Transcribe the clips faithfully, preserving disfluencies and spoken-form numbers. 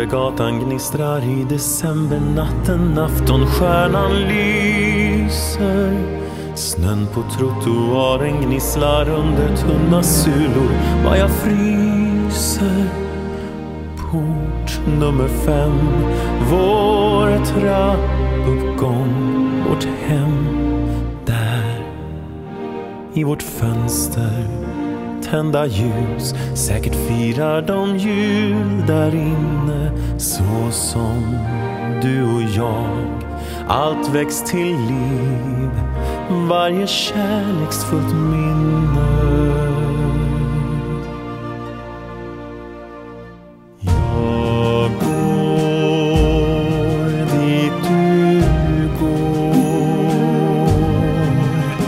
Vintergatan gnistrar i decembernatten, aftonstjärnan lyser. Snön på trottoaren gnisslar under tunna sulor, vad jag fryser. Port nummer fem, vår trappuppgång, vårt hem. Där i vårt fönster tända ljus, säkert firar de jul där inne. Så som du och jag, allt väcks till liv, varje kärleksfullt minne. Jag går dit du går,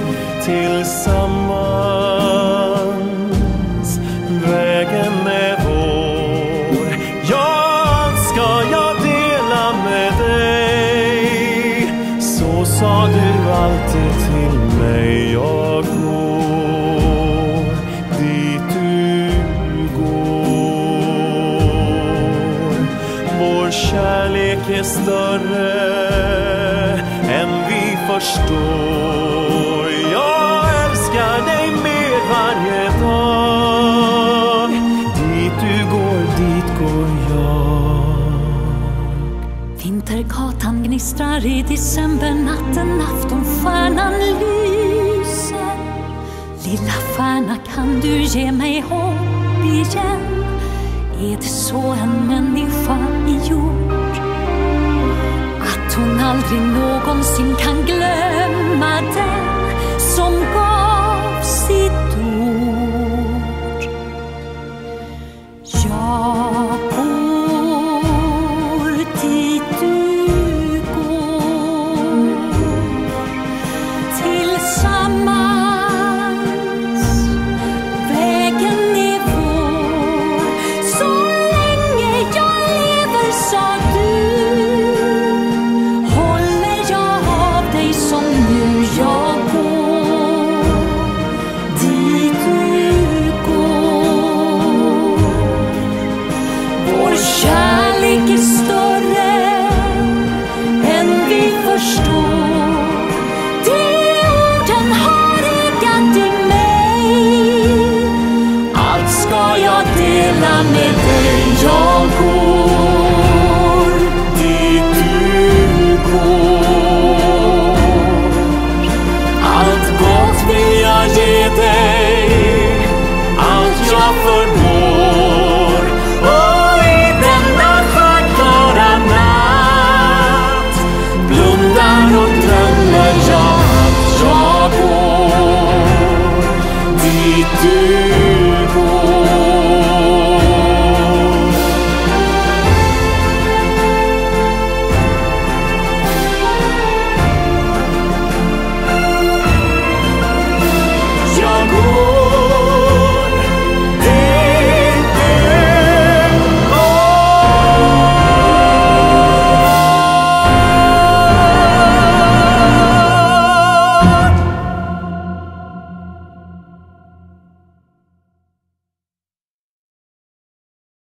tillsammans, vägen är vår. Jag ska jag dela med dig, så sa du alltid till mig. Jag går dit du går. Vår kärlek är större än vi förstår. Jag älskar dig med varje dag. Dit du går, dit går jag. Vintergatan gnistrar i decembernatten, aftonstjärnan lyser. Lilla stjärna, kan du ge mig hopp igen? Är det så en människa är gjord, att hon aldrig någonsin kan glömma